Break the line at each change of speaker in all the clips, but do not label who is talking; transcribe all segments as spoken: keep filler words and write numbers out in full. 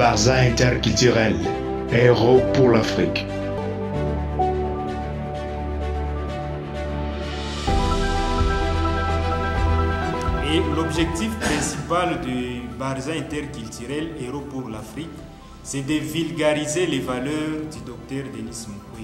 Barza interculturel, héros pour l'Afrique.
Et l'objectif principal du Barza interculturel, héros pour l'Afrique, c'est de vulgariser les valeurs du docteur Denis Mukwege.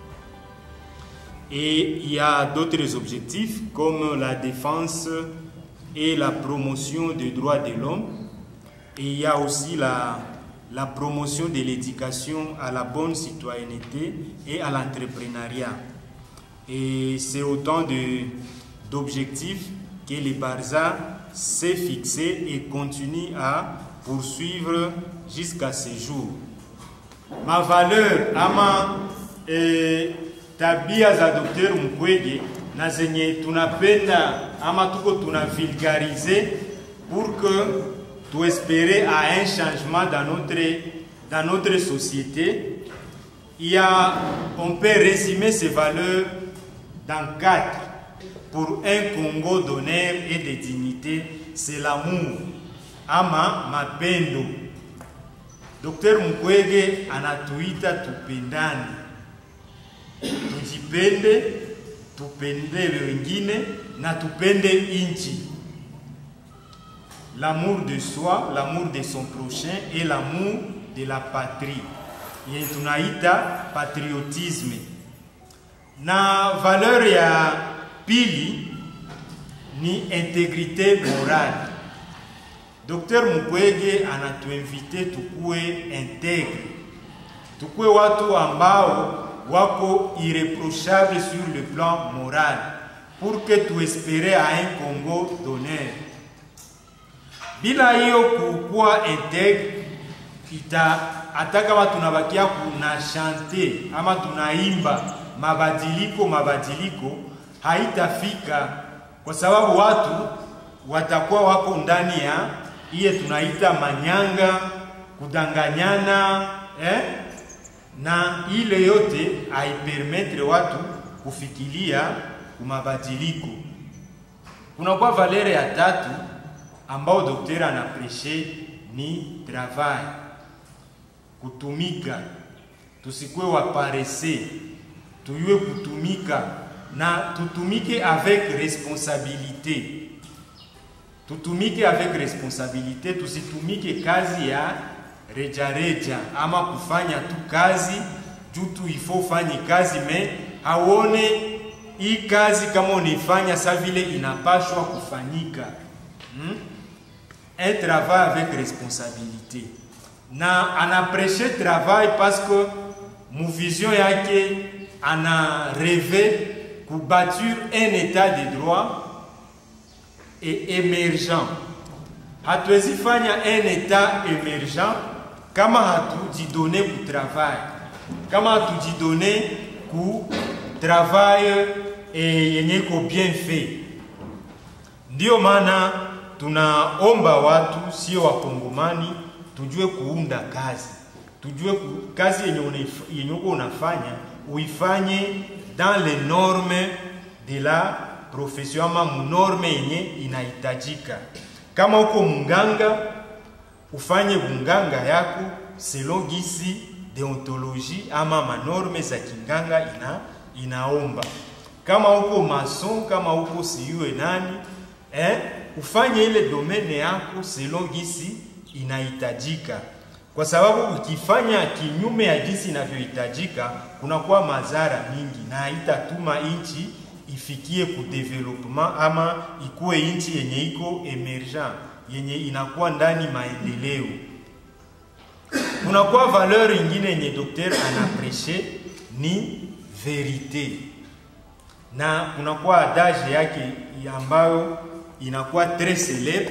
Et il y a d'autres objectifs comme la défense et la promotion des droits de l'homme. Et il y a aussi la, la promotion de l'éducation à la bonne citoyenneté et à l'entrepreneuriat. Et c'est autant d'objectifs que le Barza s'est fixé et continue à poursuivre jusqu'à ce jour. Ma valeur ama eh, tabia za Docteur Mukwege na zenye tunapenda ama tuko tuna vulgariser pour que tu espérer à un changement dans notre, dans notre société. Il y a, on peut résumer ces valeurs dans quatre. Pour un Congo d'honneur et de dignité, c'est l'amour. Ama mapendo. Docteur Mukwege anatuita tupendane. Tujipende, tupende wengine na tupende inchi. L'amour de soi, l'amour de son prochain et l'amour de la patrie. Yenye tunaita patriotisme. Na valeur ya pili ni intégrité morale. Docteur Mukwege anatuinvite tukue intègre. Tukue watu ambao wako irréprochable sur le plan moral pour que tu espérer à un Congo d'honneur. Bila hiyo kukuwa intègre ita ataka watu tunabakia kuna chante ama tunaimba mabadiliko mabadiliko haitafika kwa sababu watu watakuwa wako ndani ya iye tunaita manyanga, kudanganyana eh? Na ile yote haipermettre watu kufikiria kumabadiliko. Kuna kwa valere ya tatu ambao daktari anapreshe ni travail, kutumika. Tusikwe waparese, tuyue kutumika na tutumike avec responsabilité. Tutumike avec responsabilité, tusitumike kazi ya reja reja ama kufanya tu kazi juu tu ifo fanye kazi me haone hii kazi kama unaifanya sa vile inapashwa kufanyika. Hmm? Un travail avec responsabilité. Na anaprêché travail parce que mon vision yake ana rêvé pour bâtir un état de droit et émergent. Hatuwezi fanya un état émergent kama hatujidonne ku travail. Kama hatujidonne ku travail et yenye ko bien fait. Ndio maana tunaomba watu sio wakongomani tujue kuunda kazi. Tujue ku, kazi yenye uko unafanya uifanye dans les normes de la profession ama norme yenye inahitajika. Kama uko munganga ufanye munganga yako selon gisi deontologie ama manorme za kinganga ina inaomba. Kama uko mason, kama uko siyue nani eh, ufanye ile domaine yako selon gisi inahitajika. Kwa sababu ukifanya kinyume ya jinsi inavyohitajika kunakuwa madhara mingi na haitatuma inchi ifikie ku development ama ikuwe inchi yenye iko emergent, yenye inakuwa ndani maendeleo. Kunakuwa valeur nyingine yenye docteur anaprêcher ni vérité. Na kunakuwa adage yake ambayo inakuwa très célèbre.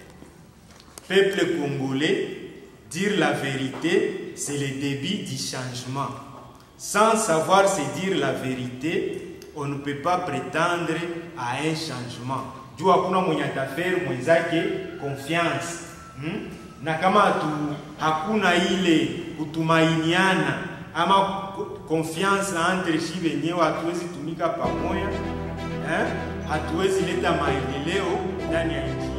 Peuple congolais, dire la vérité, c'est le début du changement. Sans savoir se dire la vérité, on ne peut pas prétendre à un changement. Juu hakuna mwenye atafere mwenzake confiance. Hmm? Na kama tu, hakuna ile kutumainiana ama confiance entre shi wenyewe hatuwezi tumika pamoja, eh? Hatuwezi leta maendeleo ndani ya nchi.